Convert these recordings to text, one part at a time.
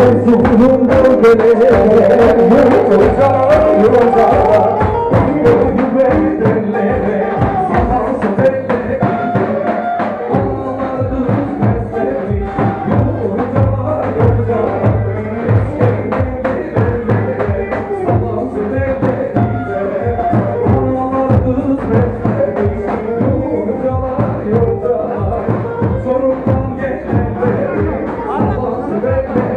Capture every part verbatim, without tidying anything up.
Erzurum'da gelene yolcalar yolcalar Yolu bedenlere sanarsın ellere Ağlar kız mesleği yolcalar yolcalar Eskenden gelene sanarsın ellere Ağlar kız mesleği yolcalar yolcalar Sorumdan gelenleri sanarsın ellere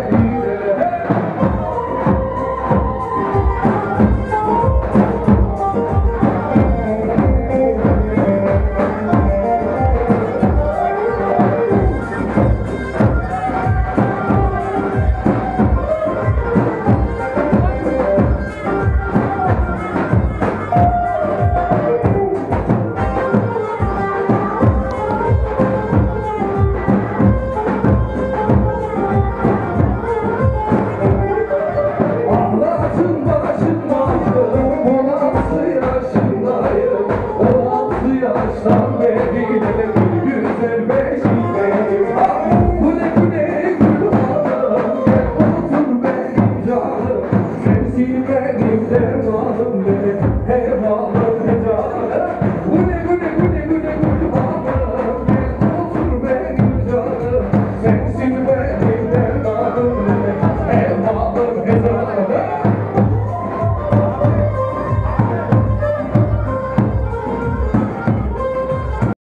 on altı yaşındayım, on altı yaştan beri